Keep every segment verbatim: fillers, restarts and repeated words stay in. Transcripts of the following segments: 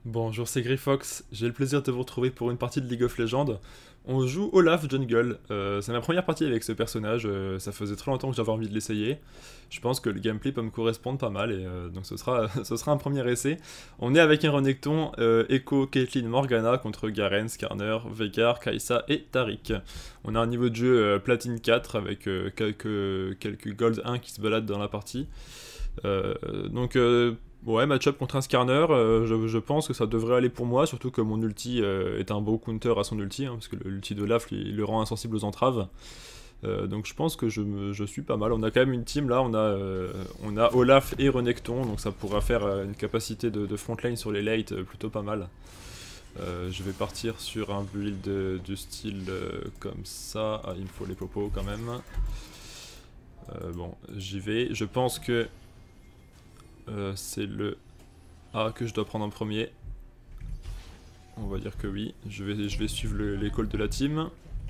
Bonjour, c'est Greyfox. J'ai le plaisir de vous retrouver pour une partie de League of Legends. On joue Olaf Jungle. Euh, c'est ma première partie avec ce personnage. Euh, ça faisait très longtemps que j'avais envie de l'essayer. Je pense que le gameplay peut me correspondre pas mal et euh, donc ce sera, ce sera un premier essai. On est avec un Renekton, euh, Echo, Caitlyn, Morgana contre Garen, Skarner, Veigar, Kai'Sa et Taric. On a un niveau de jeu euh, platine quatre avec euh, quelques, quelques gold un qui se baladent dans la partie. Euh, donc euh, ouais, match-up contre un Skarner, euh, je, je pense que ça devrait aller pour moi, surtout que mon ulti euh, est un beau counter à son ulti, hein, parce que l'ulti de Laf il le rend insensible aux entraves. Euh, donc je pense que je, me, je suis pas mal. On a quand même une team là, on a, euh, on a Olaf et Renekton, donc ça pourra faire euh, une capacité de, de frontline sur les late euh, plutôt pas mal. Euh, je vais partir sur un build de, du style euh, comme ça. Ah, il me faut les popos quand même. Euh, bon, j'y vais. Je pense que euh, c'est le A que je dois prendre en premier. On va dire que oui. Je vais, je vais suivre le, les calls de la team.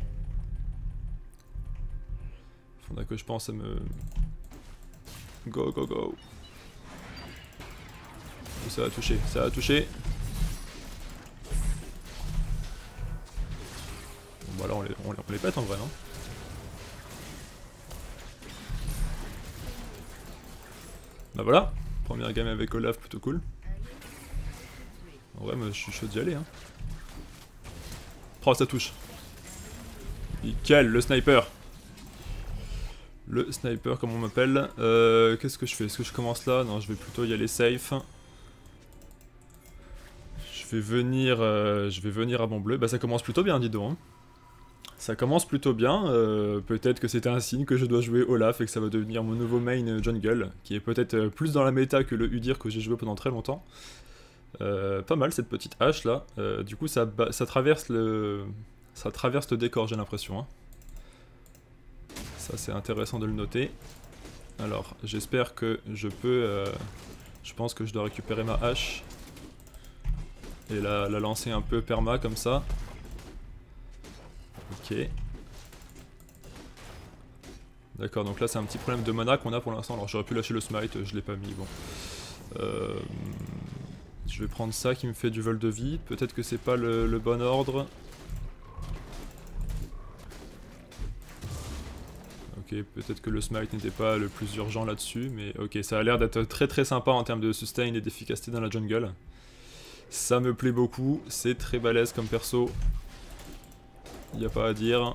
Faudra que je pense à me... Go, go, go. Ça a touché, ça a touché. Bon bah là on les, on les, on les pète en vrai, non? Bah voilà. Première game avec Olaf, plutôt cool. En vrai, moi, je suis chaud d'y aller. Hein. Oh, ça touche. Nickel, le sniper. Le sniper, comme on m'appelle. Euh, Qu'est-ce que je fais? Est-ce que je commence là? Non, je vais plutôt y aller safe. Je vais venir, euh, je vais venir à mon bleu. Bah ça commence plutôt bien, dis donc. Hein. Ça commence plutôt bien. Euh, peut-être que c'était un signe que je dois jouer Olaf et que ça va devenir mon nouveau main jungle, qui est peut-être euh, plus dans la méta que le Udyr que j'ai joué pendant très longtemps. Euh, pas mal cette petite hache là. Euh, du coup, ça, ça traverse le, ça traverse le décor, j'ai l'impression. Hein. Ça, c'est intéressant de le noter. Alors, j'espère que je peux... Euh, je pense que je dois récupérer ma hache. Et la, la lancer un peu perma comme ça. Ok. D'accord, donc là c'est un petit problème de mana qu'on a pour l'instant. Alors j'aurais pu lâcher le smite, je l'ai pas mis, bon. Euh, je vais prendre ça qui me fait du vol de vie. Peut-être que c'est pas le, le bon ordre. Ok, peut-être que le smite n'était pas le plus urgent là-dessus, mais ok, ça a l'air d'être très très sympa en termes de sustain et d'efficacité dans la jungle. Ça me plaît beaucoup, c'est très balèze comme perso. Y a pas à dire.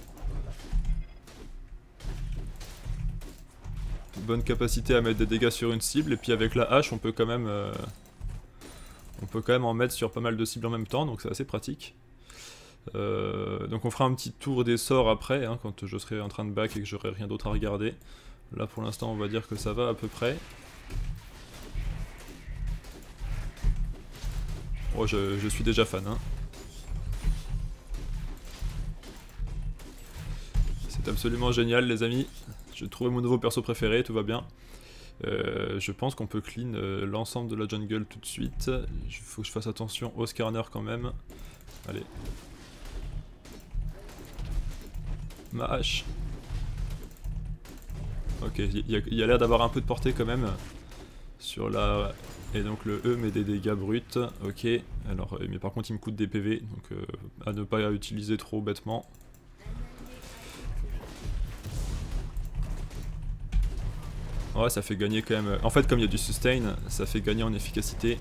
Bonne capacité à mettre des dégâts sur une cible, et puis avec la hache on peut quand même... Euh, on peut quand même en mettre sur pas mal de cibles en même temps, donc c'est assez pratique. Euh, donc on fera un petit tour des sorts après, hein, quand je serai en train de back et que j'aurai rien d'autre à regarder. Là pour l'instant on va dire que ça va à peu près. Oh, je, je suis déjà fan. Hein. C'est absolument génial les amis. J'ai trouvé mon nouveau perso préféré, tout va bien. Euh, je pense qu'on peut clean euh, l'ensemble de la jungle tout de suite. Il faut que je fasse attention au Skarner quand même. Allez. Ma hache. Ok, il y a, y a l'air d'avoir un peu de portée quand même. Sur la... Et donc le E met des dégâts bruts. Ok. Alors, mais par contre il me coûte des P V. Donc euh, à ne pas utiliser trop bêtement. Ouais, ça fait gagner quand même... En fait, comme il y a du sustain, ça fait gagner en efficacité.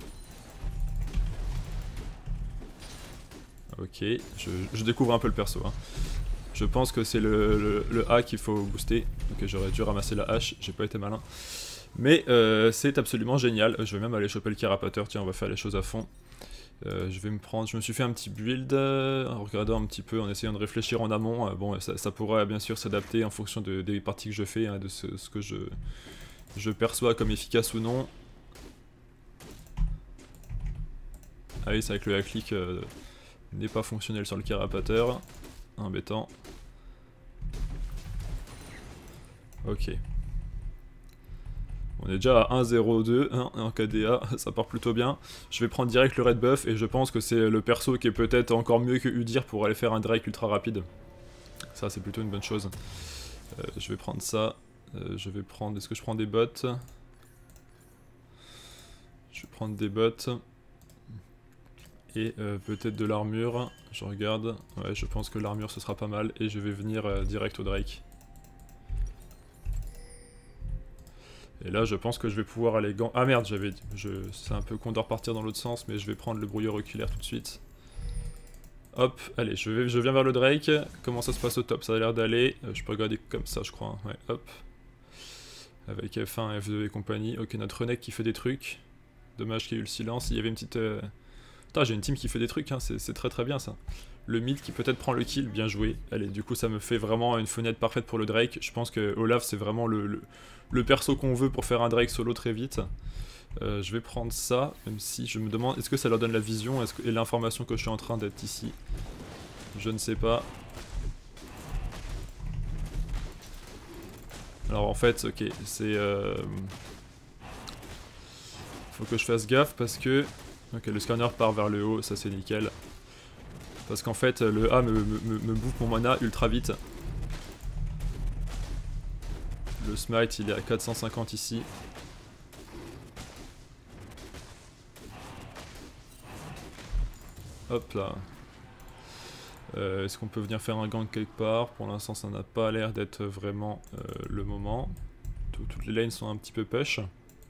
Ok, je, je découvre un peu le perso. Hein. Je pense que c'est le, le, le A qu'il faut booster. Ok, j'aurais dû ramasser la hache, j'ai pas été malin. Mais euh, c'est absolument génial. Je vais même aller choper le carapateur. Tiens, on va faire les choses à fond. Euh, je vais me prendre... Je me suis fait un petit build euh, en regardant un petit peu, en essayant de réfléchir en amont. Euh, bon, ça, ça pourra bien sûr s'adapter en fonction de, des parties que je fais, hein, de ce, ce que je... je perçois comme efficace ou non. Ah oui, c'est avec le hack-click euh, n'est pas fonctionnel sur le carapateur. Embêtant. Ok. On est déjà à un zéro deux, hein, en K D A, ça part plutôt bien. Je vais prendre direct le red buff et je pense que c'est le perso qui est peut-être encore mieux que Udyr pour aller faire un Drake ultra rapide. Ça c'est plutôt une bonne chose. Euh, je vais prendre ça. Euh, je vais prendre... Est-ce que je prends des bots? Je vais prendre des bots. Et euh, peut-être de l'armure, je regarde, ouais je pense que l'armure ce sera pas mal et je vais venir euh, direct au Drake. Et là je pense que je vais pouvoir aller gant... Ah merde j'avais dit, je... c'est un peu con de repartir dans l'autre sens mais je vais prendre le brouilleur oculaire tout de suite. Hop, allez je, vais... je viens vers le Drake, comment ça se passe au top, ça a l'air d'aller, euh, je peux regarder comme ça je crois, hein. Ouais hop. Avec F un, F deux et compagnie, ok notre Renek qui fait des trucs, dommage qu'il y ait eu le silence, il y avait une petite... Euh... Putain, j'ai une team qui fait des trucs, hein. C'est très très bien ça. Le mid qui peut-être prend le kill, bien joué. Allez, du coup ça me fait vraiment une fenêtre parfaite pour le Drake. Je pense que Olaf c'est vraiment le, le, le perso qu'on veut pour faire un Drake solo très vite. Euh, je vais prendre ça, même si je me demande est-ce que ça leur donne la vision est-ce que, et l'information que je suis en train d'être ici. Je ne sais pas. Alors en fait, ok, c'est... Euh... Faut que je fasse gaffe parce que... Ok, le scanner part vers le haut, ça c'est nickel. Parce qu'en fait, le A me, me, me bouffe mon mana ultra vite. Le smite, il est à quatre cent cinquante ici. Hop là. Euh, Est-ce qu'on peut venir faire un gank quelque part? Pour l'instant, ça n'a pas l'air d'être vraiment euh, le moment. Tout, toutes les lanes sont un petit peu push.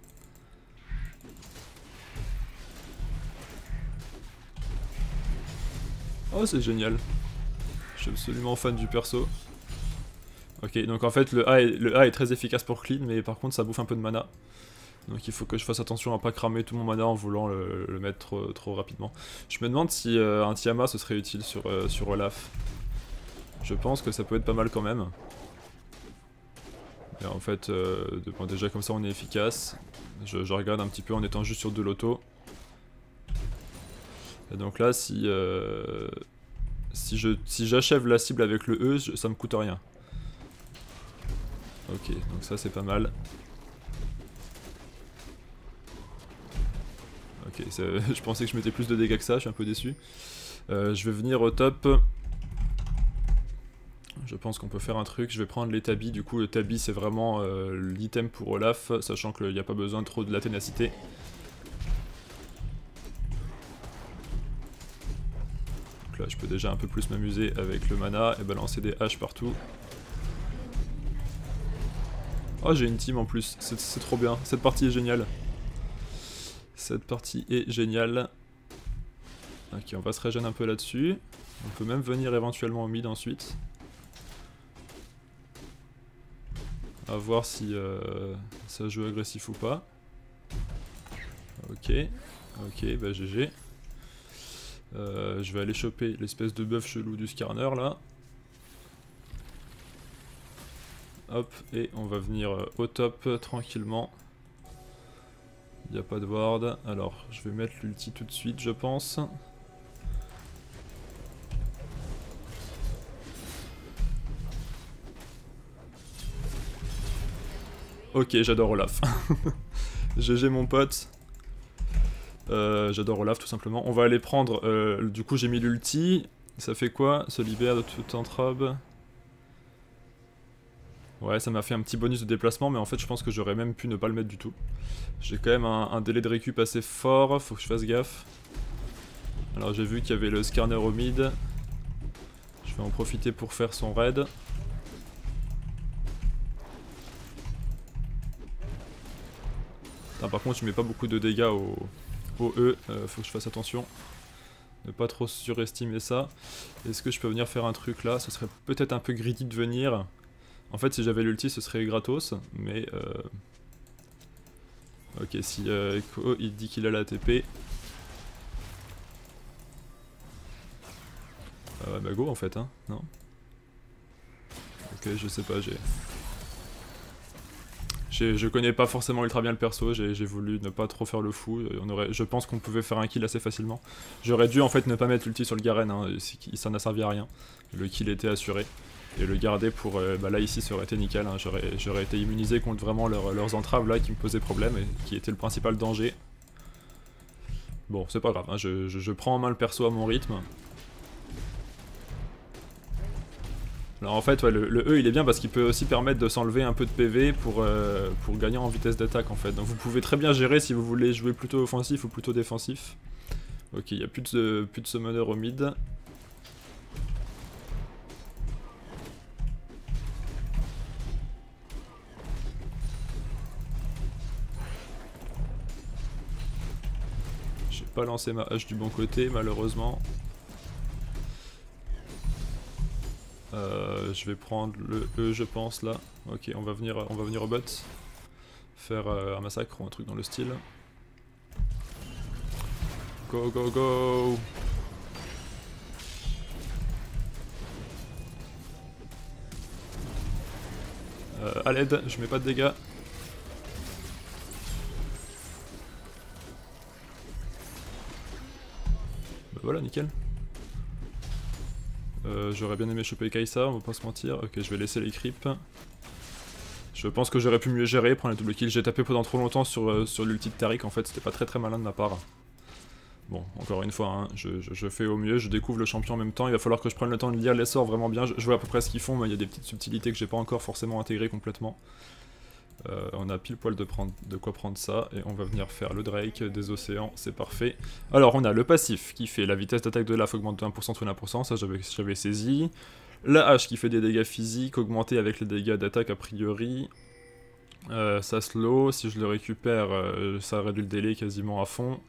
Oh c'est génial. Je suis absolument fan du perso. Ok donc en fait le A, est, le A est très efficace pour clean mais par contre ça bouffe un peu de mana. Donc il faut que je fasse attention à pas cramer tout mon mana en voulant le, le mettre trop, trop rapidement. Je me demande si euh, un Tiamat ce serait utile sur, euh, sur Olaf. Je pense que ça peut être pas mal quand même. Et en fait euh, bon, déjà comme ça on est efficace. Je, je regarde un petit peu en étant juste sur de l'auto. Et donc là, si, euh, si je si j'achève la cible avec le E, je, ça me coûte rien. Ok, donc ça c'est pas mal. Ok, je pensais que je mettais plus de dégâts que ça, je suis un peu déçu. Euh, je vais venir au top. Je pense qu'on peut faire un truc, je vais prendre les tabis, du coup le tabi c'est vraiment euh, l'item pour Olaf, sachant qu'il n'y a pas besoin de trop de la ténacité. Là je peux déjà un peu plus m'amuser avec le mana et balancer des haches partout. Oh j'ai une team en plus, c'est trop bien, cette partie est géniale. Cette partie est géniale. Ok on va se régénérer un peu là-dessus. On peut même venir éventuellement au mid ensuite. A voir si euh, ça joue agressif ou pas. Ok, ok bah G G. Euh, je vais aller choper l'espèce de buff chelou du scanner là. Hop, et on va venir au top tranquillement. Il n'y a pas de ward. Alors, je vais mettre l'ulti tout de suite, je pense. Ok, j'adore Olaf. G G mon pote. Euh, j'adore Olaf tout simplement. On va aller prendre, euh, du coup j'ai mis l'ulti, ça fait quoi? Se libère de toute entrave. Ouais ça m'a fait un petit bonus de déplacement mais en fait je pense que j'aurais même pu ne pas le mettre du tout. J'ai quand même un, un délai de récup assez fort, faut que je fasse gaffe. Alors j'ai vu qu'il y avait le scanner au mid. Je vais en profiter pour faire son raid. Ah, par contre je mets pas beaucoup de dégâts au... au E, euh, faut que je fasse attention. Ne pas trop surestimer ça. Est-ce que je peux venir faire un truc là? Ce serait peut-être un peu greedy de venir. En fait si j'avais l'ulti ce serait gratos, mais... Euh... Ok, si euh, Echo il dit qu'il a la T P... Euh, bah go en fait, hein, non? Ok, je sais pas, j'ai... Je connais pas forcément ultra bien le perso, j'ai voulu ne pas trop faire le fou, on aurait, je pense qu'on pouvait faire un kill assez facilement. J'aurais dû en fait ne pas mettre l'ulti sur le Garen, hein, ça n'a servi à rien. Le kill était assuré. Et le garder pour... Euh, bah là ici ça aurait été nickel, hein. J'aurais été immunisé contre vraiment leur, leurs entraves là qui me posaient problème et qui étaient le principal danger. Bon c'est pas grave, hein, je, je, je prends en main le perso à mon rythme. Alors en fait ouais, le, le E il est bien parce qu'il peut aussi permettre de s'enlever un peu de P V pour, euh, pour gagner en vitesse d'attaque en fait. Donc vous pouvez très bien gérer si vous voulez jouer plutôt offensif ou plutôt défensif. Ok, il n'y a plus de, plus de summoner au mid. J'ai pas lancé ma hache du bon côté malheureusement. Euh, je vais prendre le E je pense là. Ok, on va venir, on va venir au bot. Faire euh, un massacre ou un truc dans le style. Go go go. Euh, à l'aide, je mets pas de dégâts. Bah voilà, nickel. Euh, J'aurais bien aimé choper Kai'Sa, on va pas se mentir. Ok, je vais laisser les creeps. Je pense que j'aurais pu mieux gérer, prendre la double kill. J'ai tapé pendant trop longtemps sur, euh, sur l'ulti de Taric, en fait, c'était pas très très malin de ma part. Bon, encore une fois, hein, je, je, je fais au mieux, je découvre le champion en même temps, il va falloir que je prenne le temps de lire les sorts vraiment bien. Je, je vois à peu près ce qu'ils font, mais il y a des petites subtilités que j'ai pas encore forcément intégrées complètement. Euh, on a pile poil de, prendre, de quoi prendre ça, et on va venir faire le Drake des océans, c'est parfait. Alors on a le passif qui fait la vitesse d'attaque de l'A F augmente de un pour cent ou un pour cent, ça j'avais saisi. La hache qui fait des dégâts physiques augmentés avec les dégâts d'attaque a priori. Euh, ça slow, si je le récupère, euh, ça réduit le délai quasiment à fond.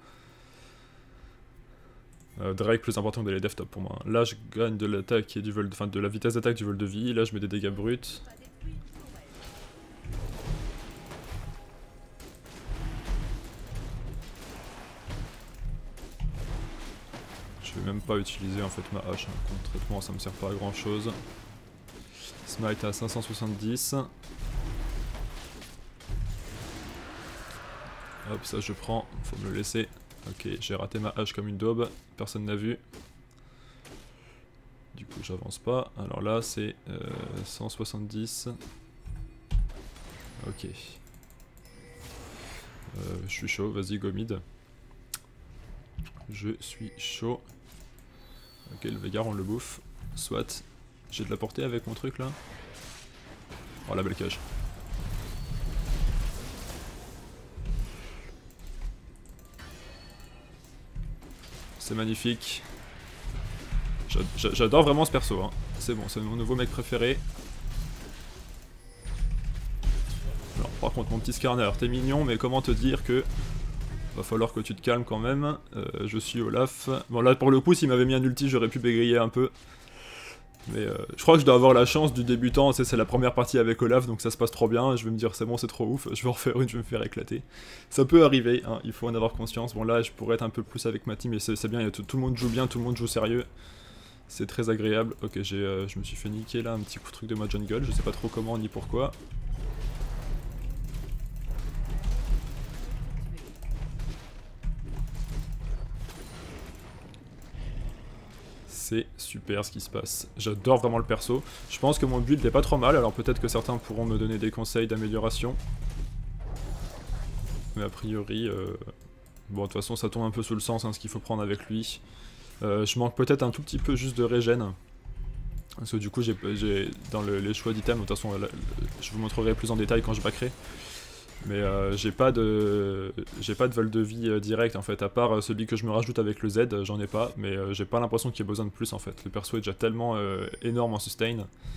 Euh, Drake plus important que les dev top pour moi. Là je gagne de l'attaque et du vol, enfin de la vitesse d'attaque du vol de vie, là je mets des dégâts bruts. Je vais même pas utiliser en fait ma hache, hein. Concrètement ça me sert pas à grand chose. Smite à cinq cent soixante-dix. Hop, ça je prends, faut me le laisser. Ok, j'ai raté ma hache comme une daube, personne n'a vu. Du coup j'avance pas. Alors là c'est euh, cent soixante-dix. Ok. Euh, je suis chaud, vas-y go mid. Je suis chaud. Ok, le Veigar on le bouffe. Soit. J'ai de la portée avec mon truc là. Oh la belle cage. C'est magnifique. J'adore vraiment ce perso, hein. C'est bon, c'est mon nouveau mec préféré. Alors par contre mon petit Skarner, t'es mignon mais comment te dire que... Va falloir que tu te calmes quand même. Euh, je suis Olaf. Bon là pour le coup s'il m'avait mis un ulti j'aurais pu bégayer un peu. Mais euh, je crois que je dois avoir la chance du débutant, c'est la première partie avec Olaf donc ça se passe trop bien, je vais me dire c'est bon c'est trop ouf, je vais en refaire une, je vais me faire éclater. Ça peut arriver, hein, il faut en avoir conscience, bon là je pourrais être un peu plus avec ma team mais c'est bien, tout, tout le monde joue bien, tout le monde joue sérieux. C'est très agréable, ok j'ai, euh, je me suis fait niquer là un petit coup de truc de ma jungle, je sais pas trop comment ni pourquoi. C'est super ce qui se passe. J'adore vraiment le perso. Je pense que mon build est pas trop mal, alors peut-être que certains pourront me donner des conseils d'amélioration. Mais a priori, euh... bon de toute façon ça tombe un peu sous le sens hein, ce qu'il faut prendre avec lui. Euh, je manque peut-être un tout petit peu juste de régène. Parce que du coup j'ai dans le, les choix d'items, de toute façon là, je vous montrerai plus en détail quand je backerai. Mais euh, j'ai pas de j'ai pas de vol de vie euh, direct en fait, à part euh, celui que je me rajoute avec le Z, euh, j'en ai pas, mais euh, j'ai pas l'impression qu'il y ait besoin de plus en fait. Le perso est déjà tellement euh, énorme en sustain.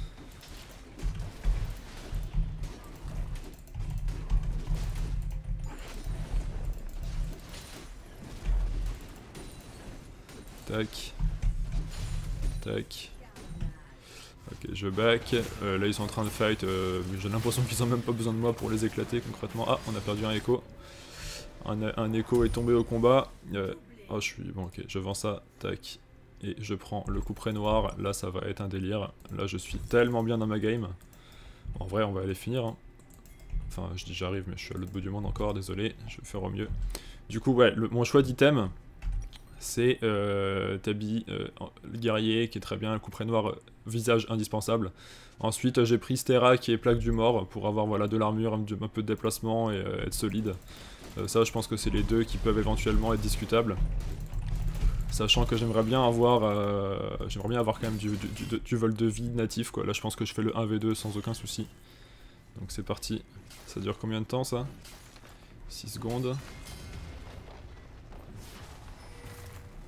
Tac. Tac. Ok, je back. Euh, là ils sont en train de fight, euh, j'ai l'impression qu'ils ont même pas besoin de moi pour les éclater concrètement. Ah, on a perdu un écho. Un, un écho est tombé au combat. Euh, oh, je suis. Bon, ok, je vends ça. Tac. Et je prends le couperet noir. Là, ça va être un délire. Là, je suis tellement bien dans ma game. En vrai, on va aller finir. Hein. Enfin, je dis j'arrive, mais je suis à l'autre bout du monde encore. Désolé, je vais faire au mieux. Du coup, ouais, le, mon choix d'item, c'est euh, Tabi, euh, le guerrier, qui est très bien. Le couperet noir, euh, visage indispensable. Ensuite, j'ai pris Stera, qui est plaque du mort, pour avoir voilà, de l'armure, un, un peu de déplacement et euh, être solide. Euh, ça je pense que c'est les deux qui peuvent éventuellement être discutables. Sachant que j'aimerais bien avoir euh, j'aimerais bien avoir quand même du, du, du, du vol de vie natif quoi. Là je pense que je fais le un v deux sans aucun souci. Donc c'est parti. Ça dure combien de temps ça? six secondes.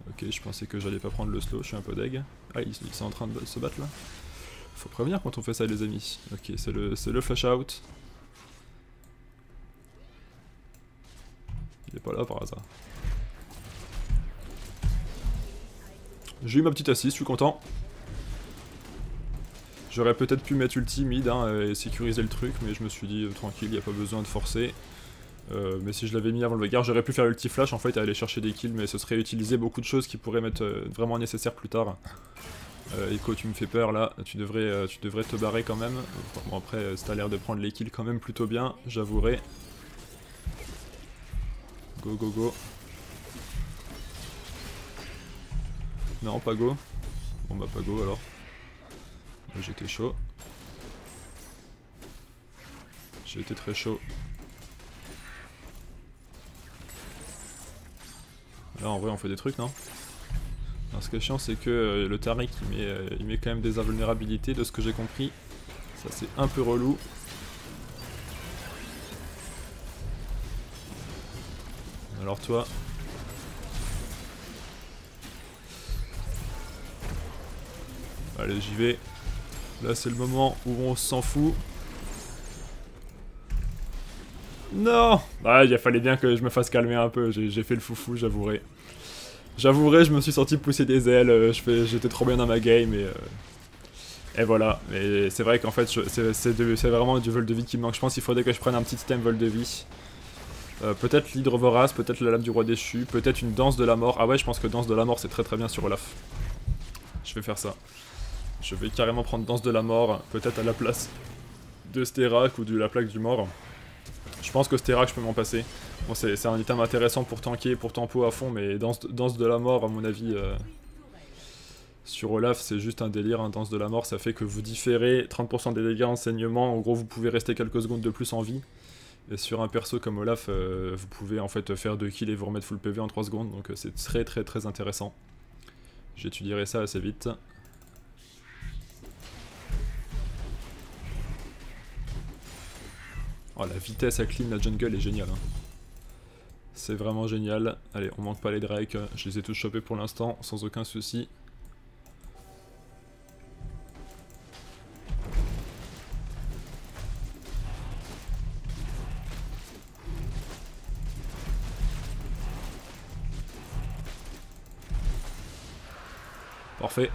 Ok, je pensais que j'allais pas prendre le slow, je suis un peu deg. Ah, ils, ils sont en train de se battre là. Faut prévenir quand on fait ça les amis. Ok, c'est le, le flash out. Il est pas là par hasard. J'ai eu ma petite assise, je suis content. J'aurais peut-être pu mettre ulti mid hein, et sécuriser le truc, mais je me suis dit euh, tranquille, il n'y a pas besoin de forcer. Euh, mais si je l'avais mis avant le bagarre, j'aurais pu faire ulti flash en fait et aller chercher des kills, mais ce serait utiliser beaucoup de choses qui pourraient m'être euh, vraiment nécessaires plus tard. Euh, Echo, tu me fais peur là, tu devrais, euh, tu devrais te barrer quand même. Bon après, euh, t'as l'air de prendre les kills quand même plutôt bien, j'avouerai. Go go go. Non, pas go. Bon bah pas go alors. J'étais chaud. J'ai été très chaud. Là en vrai on fait des trucs non? Alors, ce qui est chiant c'est que euh, le Taric il met, euh, il met quand même des invulnérabilités de ce que j'ai compris. Ça c'est un peu relou. Alors toi... Allez j'y vais. Là c'est le moment où on s'en fout. Non! Ah il fallait bien que je me fasse calmer un peu, j'ai fait le foufou j'avouerai. J'avouerai je me suis senti pousser des ailes, j'étais trop bien dans ma game et... Euh... Et voilà, mais c'est vrai qu'en fait c'est vraiment du vol de vie qui me manque, je pense qu'il faudrait que je prenne un petit item vol de vie. Euh, peut-être l'hydre vorace, peut-être la lame du roi déchu, peut-être une danse de la mort. Ah ouais je pense que danse de la mort c'est très très bien sur Olaf. Je vais faire ça. Je vais carrément prendre danse de la mort, peut-être à la place de Sterak ou de la plaque du mort. Je pense que Sterak je peux m'en passer. Bon c'est un item intéressant pour tanker, pour tempo à fond, mais danse, danse de la mort à mon avis... Euh... Sur Olaf, c'est juste un délire, un danse de la mort, ça fait que vous différez trente pour cent des dégâts en saignement, en gros vous pouvez rester quelques secondes de plus en vie. Et sur un perso comme Olaf, euh, vous pouvez en fait faire deux kills et vous remettre full P V en trois secondes, donc euh, c'est très très très intéressant. J'étudierai ça assez vite. Oh la vitesse à clean la jungle est géniale. Hein. C'est vraiment génial. Allez, on manque pas les Drake, je les ai tous chopés pour l'instant, sans aucun souci. Parfait.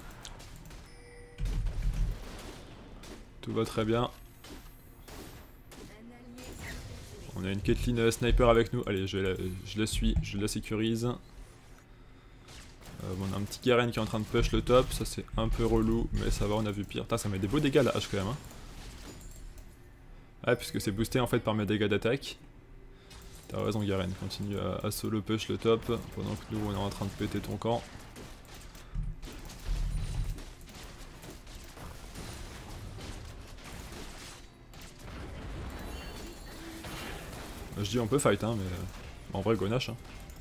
Tout va très bien. On a une Caitlyn euh, sniper avec nous. Allez, je la, je la suis, je la sécurise. Euh, bon, on a un petit Garen qui est en train de push le top. Ça c'est un peu relou, mais ça va, on a vu pire. Putain, ça met des beaux dégâts la hache quand même. Hein. Ouais, puisque c'est boosté en fait par mes dégâts d'attaque. T'as raison Garen, continue à, à solo push le top pendant que nous on est en train de péter ton camp. Je dis on peut fight hein, mais euh, en vrai go Nash. Hein.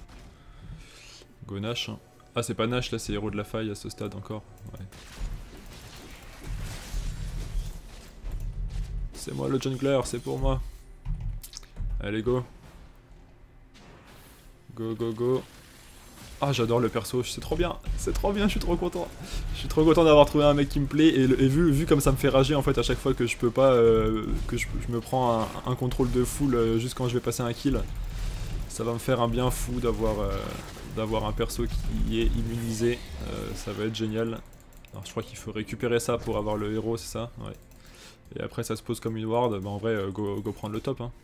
Go Nash. Hein. Ah c'est pas Nash là, c'est héros de la faille à ce stade encore. Ouais. C'est moi le jungler, c'est pour moi. Allez go. Go go go. Ah j'adore le perso, c'est trop bien, c'est trop bien, je suis trop content. Je suis trop content d'avoir trouvé un mec qui me plaît et, et vu, vu comme ça me fait rager en fait à chaque fois que je peux pas, euh, que je, je me prends un, un contrôle de full euh, juste quand je vais passer un kill. Ça va me faire un bien fou d'avoir euh, d'avoir un perso qui est immunisé, euh, ça va être génial. Alors je crois qu'il faut récupérer ça pour avoir le héros, c'est ça? Ouais. Et après ça se pose comme une ward, bah en vrai euh, go, go prendre le top. Hein.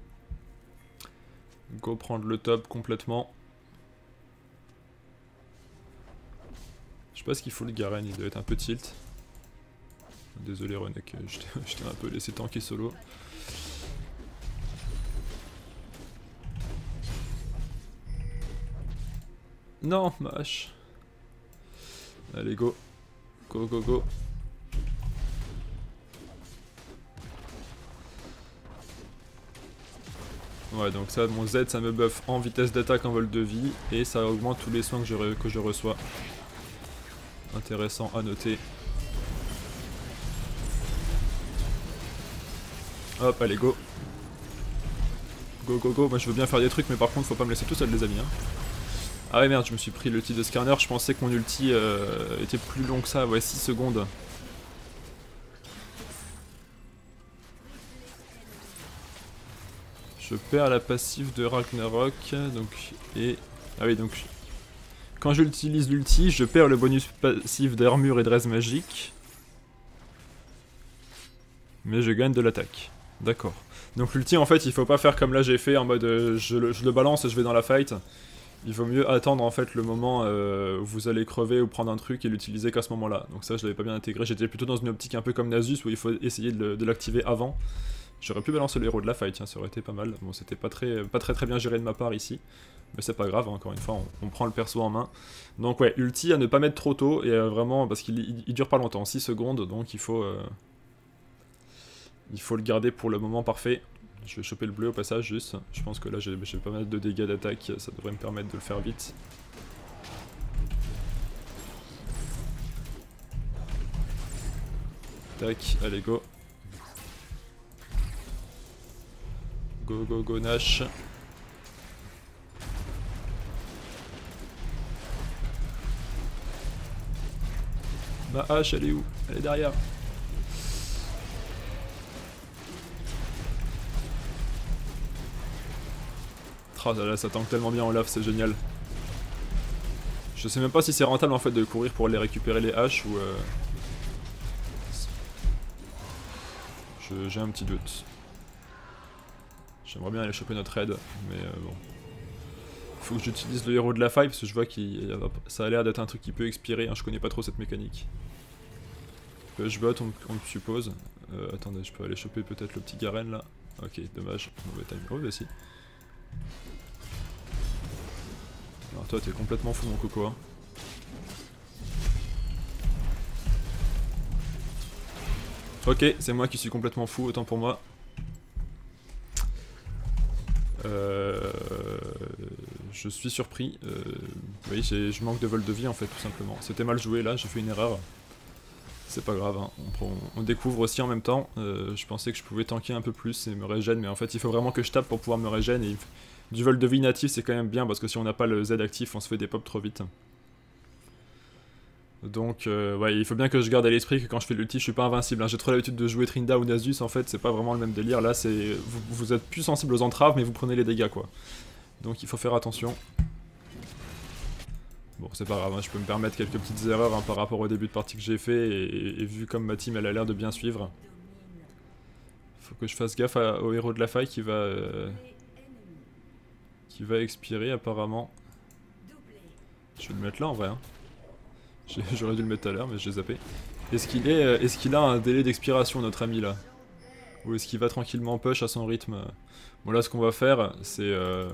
Go prendre le top complètement. Je sais pas ce qu'il faut le Garen, il doit être un peu tilt. Désolé Renek, je t'ai un peu laissé tanker solo. Non, ma hache. Allez go. Go go go. Ouais donc ça, mon Z ça me buff en vitesse d'attaque, en vol de vie. Et ça augmente tous les soins que je, re que je reçois. Intéressant à noter. Hop, allez, go. Go, go, go. Moi, je veux bien faire des trucs, mais par contre, faut pas me laisser tout seul, les amis. Hein. Ah ouais merde, je me suis pris l'ulti de Skarner, je pensais que mon ulti euh, était plus long que ça, ouais six secondes. Je perds la passive de Ragnarok, donc et... Ah oui donc... Quand j'utilise l'ulti, je perds le bonus passif d'armure et de raise magique. Mais je gagne de l'attaque. D'accord. Donc l'ulti en fait il faut pas faire comme là j'ai fait en mode euh, je, le, je le balance et je vais dans la fight. Il vaut mieux attendre en fait le moment euh, où vous allez crever ou prendre un truc et l'utiliser qu'à ce moment là. Donc ça je l'avais pas bien intégré, j'étais plutôt dans une optique un peu comme Nasus où il faut essayer de l'activer avant. J'aurais pu balancer le héros de la fight, hein, ça aurait été pas mal. Bon c'était pas très, pas très très bien géré de ma part ici. Mais c'est pas grave, hein, encore une fois, on, on prend le perso en main. Donc ouais, ulti à ne pas mettre trop tôt, et euh, vraiment, parce qu'il il, il dure pas longtemps, six secondes, donc il faut... Euh, il faut le garder pour le moment parfait. Je vais choper le bleu au passage, juste. Je pense que là j'ai pas mal de dégâts d'attaque, ça devrait me permettre de le faire vite. Tac, allez go. Go go go Nash. Ma hache elle est où? Elle est derrière. Oh là là, ça tank tellement bien Olaf, c'est génial. Je sais même pas si c'est rentable en fait de courir pour aller récupérer les haches ou... Euh... J'ai un petit doute. J'aimerais bien aller choper notre raid, mais euh, bon. Faut que j'utilise le héros de la faille parce que je vois que ça a l'air d'être un truc qui peut expirer, hein, je connais pas trop cette mécanique. Je bot, on, on le suppose. Euh, attendez, je peux aller choper peut-être le petit Garen là. Ok, dommage, mauvais time. Oh bah si. Alors toi t'es complètement fou mon coco hein. Ok, c'est moi qui suis complètement fou, autant pour moi. Euh, je suis surpris. Euh, oui, je manque de vol de vie en fait, tout simplement. C'était mal joué là, j'ai fait une erreur. C'est pas grave, hein. on, on découvre aussi en même temps. Euh, je pensais que je pouvais tanker un peu plus et me régène, mais en fait il faut vraiment que je tape pour pouvoir me régène. Et du vol de vie natif c'est quand même bien parce que si on n'a pas le Z actif, on se fait des pops trop vite. Donc euh, ouais, il faut bien que je garde à l'esprit que quand je fais l'ulti, je suis pas invincible. Hein. J'ai trop l'habitude de jouer Trinda ou Nasus, en fait, c'est pas vraiment le même délire. Là, c'est vous, vous êtes plus sensible aux entraves, mais vous prenez les dégâts, quoi. Donc il faut faire attention. Bon, c'est pas grave, hein, je peux me permettre quelques petites erreurs hein, par rapport au début de partie que j'ai fait, et, et, et vu comme ma team elle a l'air de bien suivre. Faut que je fasse gaffe à, au héros de la faille qui va... Euh, qui va expirer apparemment. Je vais le mettre là en vrai. Hein. J'aurais dû le mettre tout à l'heure, mais j'ai zappé. Est-ce qu'il est, est, est qu'il a un délai d'expiration, notre ami là? Ou est-ce qu'il va tranquillement push à son rythme? Bon, là, ce qu'on va faire, c'est. Euh...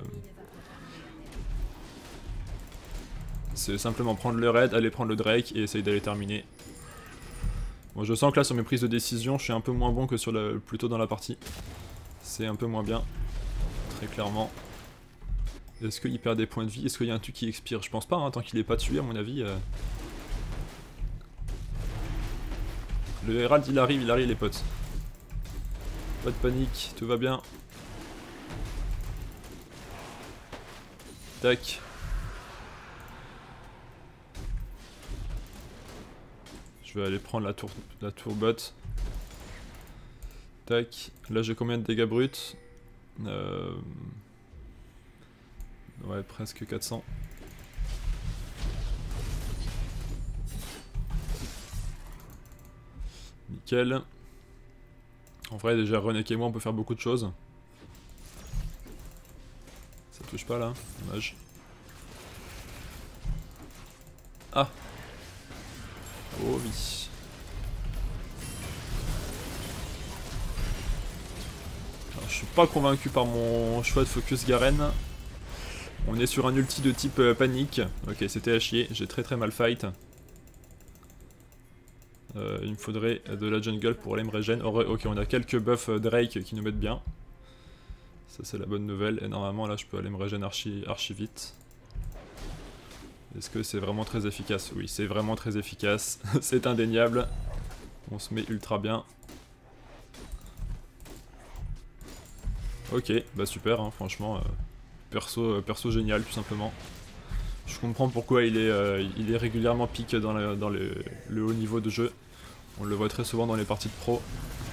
C'est simplement prendre le raid, aller prendre le Drake et essayer d'aller terminer. Bon, je sens que là, sur mes prises de décision, je suis un peu moins bon que sur le plus tôt dans la partie. C'est un peu moins bien. Très clairement. Est-ce qu'il perd des points de vie? Est-ce qu'il y a un truc qui expire? Je pense pas, hein, tant qu'il est pas tué, à mon avis. Euh... Le Herald il arrive, il arrive les potes. Pas de panique, tout va bien. Tac. Je vais aller prendre la tour, la tour bot. Tac. Là j'ai combien de dégâts bruts? euh... Ouais, presque quatre cents. Nickel. En vrai, déjà, Renek et moi, on peut faire beaucoup de choses. Ça touche pas là, dommage. Ah. Oh oui. Alors, je suis pas convaincu par mon choix de focus Garen. On est sur un ulti de type euh, panique. Ok, c'était à chier, j'ai très très mal fight. Euh, il me faudrait de la jungle pour aller me régène. Oh, ok, on a quelques buffs Drake qui nous mettent bien. Ça c'est la bonne nouvelle. Et normalement là je peux aller me régène archi, archi vite. Est-ce que c'est vraiment très efficace? Oui, c'est vraiment très efficace. C'est indéniable. On se met ultra bien. Ok, bah super, hein, franchement. Euh, perso, euh, perso génial tout simplement. Je comprends pourquoi il est, euh, il est régulièrement pique dans, la, dans le, le haut niveau de jeu. On le voit très souvent dans les parties de pro.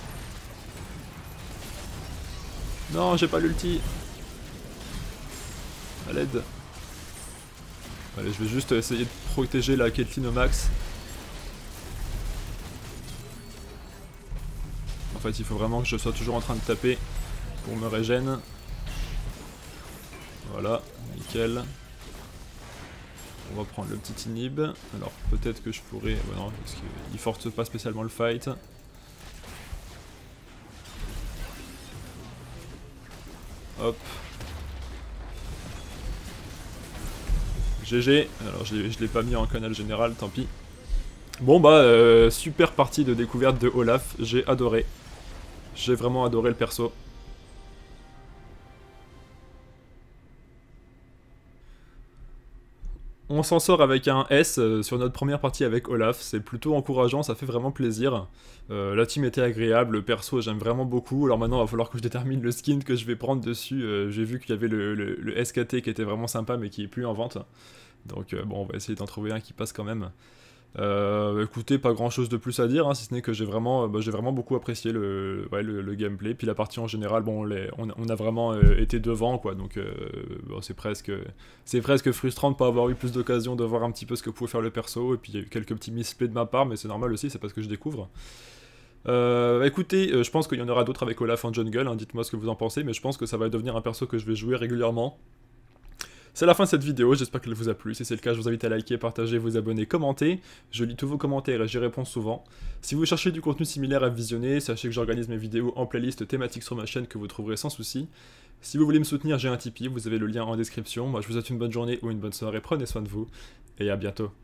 Non, j'ai pas l'ulti. À l'aide. Allez, je vais juste essayer de protéger la Caitlyn au max. En fait, il faut vraiment que je sois toujours en train de taper pour me régène. Voilà, nickel. On va prendre le petit inhib. Alors, peut-être que je pourrais... Ouais, non, parce qu'il force pas spécialement le fight. Hop. G G. Alors, je l'ai pas mis en canal général, tant pis. Bon, bah, euh, super partie de découverte de Olaf. J'ai adoré. J'ai vraiment adoré le perso. On s'en sort avec un S euh, sur notre première partie avec Olaf, c'est plutôt encourageant, ça fait vraiment plaisir. Euh, la team était agréable, le perso j'aime vraiment beaucoup, alors maintenant il va falloir que je détermine le skin que je vais prendre dessus. Euh, J'ai vu qu'il y avait le, le, le S K T qui était vraiment sympa mais qui est plus en vente. Donc euh, bon, on va essayer d'en trouver un qui passe quand même. Euh, écoutez, pas grand chose de plus à dire, hein, si ce n'est que j'ai vraiment, euh, bah, j'ai vraiment beaucoup apprécié le, ouais, le, le gameplay. Puis la partie en général, bon, les, on, on a vraiment euh, été devant, quoi. Donc euh, bon, c'est presque, c'est presque frustrant de pas avoir eu plus d'occasion de voir un petit peu ce que pouvait faire le perso. Et puis il y a eu quelques petits misplays de ma part, mais c'est normal aussi, c'est parce que je découvre. Euh, écoutez, euh, je pense qu'il y en aura d'autres avec Olaf en jungle, hein, dites-moi ce que vous en pensez, mais je pense que ça va devenir un perso que je vais jouer régulièrement. C'est la fin de cette vidéo, j'espère qu'elle vous a plu. Si c'est le cas, je vous invite à liker, partager, vous abonner, commenter. Je lis tous vos commentaires et j'y réponds souvent. Si vous cherchez du contenu similaire à visionner, sachez que j'organise mes vidéos en playlist thématique sur ma chaîne que vous trouverez sans souci. Si vous voulez me soutenir, j'ai un Tipeee, vous avez le lien en description. Moi, je vous souhaite une bonne journée ou une bonne soirée, prenez soin de vous et à bientôt.